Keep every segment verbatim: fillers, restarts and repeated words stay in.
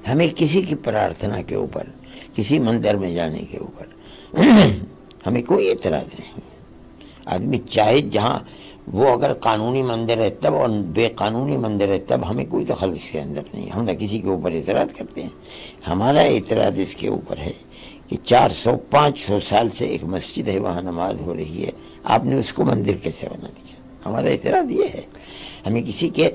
ہمیں کسی کی پرارتھنا کے اوپر، کسی مندر میں جانے کے اوپر ہمیں کوئی اعتراض نہیں۔ آدمی چاہے جہاں، وہ اگر قانونی مندر ہے تب اور بے قانونی مندر ہے تب ہمیں کوئی دخل اس کے اندر نہیں۔ ہم نہ کسی کے اوپر اعتراض کرتے ہیں۔ ہمارا اعتراض اس کے اوپر ہے کہ چار سو پانچ سو سال سے ایک مسجد ہے، وہاں نماز ہو رہی ہے، آپ نے اس کو مندر کیسے بنا دیا؟ ہمارا اعتراض یہ ہے۔ ہمیں کسی کے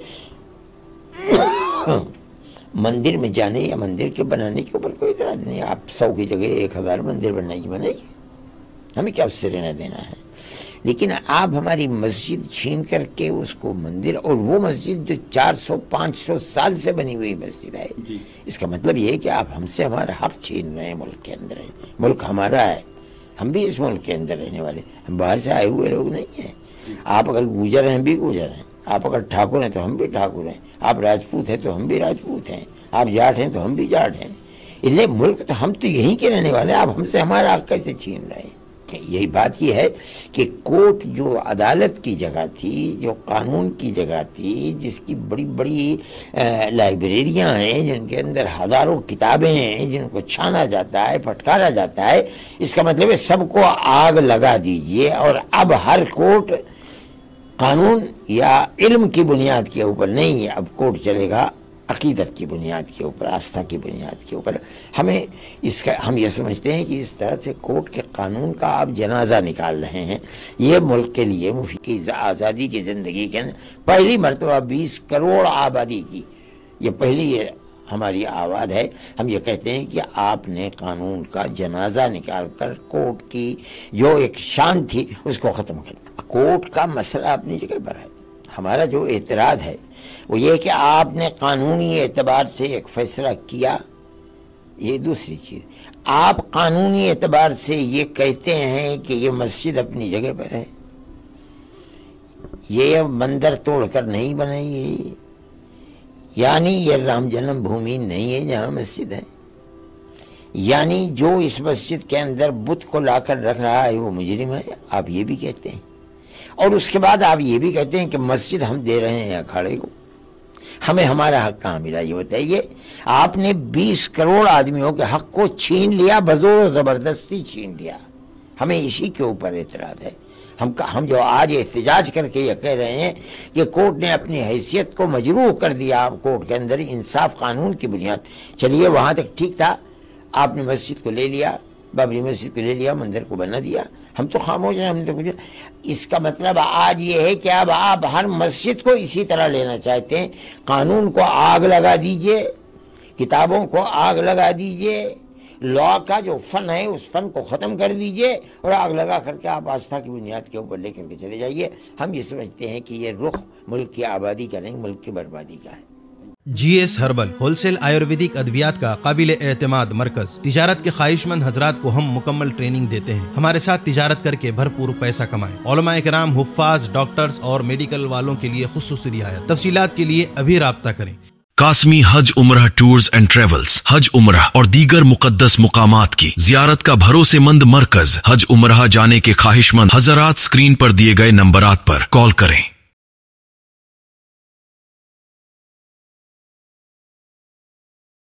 مندر میں جانے یا مندر کے بنانے کے اوپر کوئی اعتراض نہیں۔ آپ سو کی جگہ ایک ہزار مندر بنائیے بنائیے، ہمیں کیا اس سے لینا دینا ہے؟ لیکن آپ ہماری مسجد چھین کر کے اس کو مندر، اور وہ مسجد جو چار سو پانچ سو سال سے بنی ہوئی مسجد ہے، اس کا مطلب یہ ہے کہ آپ ہم سے ہمارا حق چھین رہے ہیں۔ ملک کے اندر ہے، ملک ہمارا ہے، ہم بھی اس ملک کے اندر رہنے والے، ہم باہر سے آئے ہوئے لوگ نہیں ہیں۔ آپ اگر گوجر ہیں ہم بھی گوجر ہیں، آپ اگر ٹھاکر ہیں تو ہم بھی ٹھاکر ہیں، آپ راجپوت ہیں تو ہم بھی راجپوت ہیں، آپ جاٹ ہیں تو ہم بھی جاٹ ہیں۔ اس لیے ملک تو ہم تو یہیں کے رہنے والے ہیں، آپ ہم سے ہمارا حق کیسے چھین رہے ہیں؟ یہی بات یہ ہے کہ کورٹ جو عدالت کی جگہ تھی، جو قانون کی جگہ تھی، جس کی بڑی بڑی لائبریریاں ہیں، جن کے اندر ہزاروں کتابیں ہیں، جن کو چھانا جاتا ہے، پھٹکارا جاتا ہے، اس کا مطلب ہے سب کو آگ لگا دیجئے۔ اور اب ہر کورٹ قانون یا علم کی بنیاد کے اوپر نہیں ہے، اب کورٹ چلے گا عقیدت کی بنیاد کے اوپر، آستھا کی بنیاد کے اوپر۔ ہمیں اس کا ہم یہ سمجھتے ہیں کہ اس طرح سے کورٹ کے قانون کا آپ جنازہ نکال رہے ہیں۔ یہ ملک کے لیے مفید کی آزادی کی زندگی کے اندر پہلی مرتبہ بیس کروڑ آبادی کی یہ پہلی یہ ہماری آواز ہے۔ ہم یہ کہتے ہیں کہ آپ نے قانون کا جنازہ نکال کر کورٹ کی جو ایک شان تھی اس کو ختم کر دیا۔ کورٹ کا مسئلہ اپنی جگہ پر ہے۔ ہمارا جو اعتراض ہے وہ یہ کہ آپ نے قانونی اعتبار سے ایک فیصلہ کیا، یہ دوسری چیز۔ آپ قانونی اعتبار سے یہ کہتے ہیں کہ یہ مسجد اپنی جگہ پر ہے، یہ مندر توڑ کر نہیں بنائی گئی، یعنی یہ رام جنم بھومی نہیں ہے جہاں مسجد ہے، یعنی جو اس مسجد کے اندر بت کو لا کر رکھ رہا ہے وہ مجرم ہے، آپ یہ بھی کہتے ہیں۔ اور اس کے بعد آپ یہ بھی کہتے ہیں کہ مسجد ہم دے رہے ہیں اکھاڑے کو، ہمیں ہمارا حق کہاں ملا؟ یہ بتائیے۔ آپ نے بیس کروڑ آدمیوں کے حق کو چھین لیا، بزور و زبردستی چھین لیا۔ ہمیں اسی کے اوپر اعتراض ہے۔ ہم ہم جو آج احتجاج کر کے یہ کہہ رہے ہیں کہ کورٹ نے اپنی حیثیت کو مجروح کر دیا، کورٹ کے اندر انصاف قانون کی بنیاد، چلیے وہاں تک ٹھیک تھا، آپ نے مسجد کو لے لیا، بابری مسجد کو لے لیا، مندر کو بنا دیا، ہم تو خاموش ہیں، ہم نے تو کچھ۔ اس کا مطلب آج یہ ہے کہ اب آپ ہر مسجد کو اسی طرح لینا چاہتے ہیں۔ قانون کو آگ لگا دیجئے، کتابوں کو آگ لگا دیجئے، لا کا جو فن ہے اس فن کو ختم کر دیجئے، اور آگ لگا کر کے آپ آستھا کی بنیاد کے اوپر لے کر کے چلے جائیے۔ ہم یہ سمجھتے ہیں کہ یہ رخ ملک کی آبادی کا نہیں، ملک کی بربادی کا ہے۔ G S herbal wholesale آیورویدک ادویات کا قابل اعتماد مرکز۔ تجارت کے خواہش مند حضرات کو ہم مکمل ٹریننگ دیتے ہیں۔ ہمارے ساتھ تجارت کر کے بھرپور پیسہ کمائیں۔ علماء کرام، حفاظ، ڈاکٹرز اور میڈیکل والوں کے لیے خصوصی رعایت۔ تفصیلات کے لیے ابھی رابطہ کریں۔ قاسمی حج عمرہ ٹورز اینڈ ٹریولز حج عمرہ اور دیگر مقدس مقامات کی زیارت کا بھروسے مند مرکز۔ حج عمرہ جانے کے خواہش مند حضرات اسکرین پر دیے گئے نمبرات پر کال کریں۔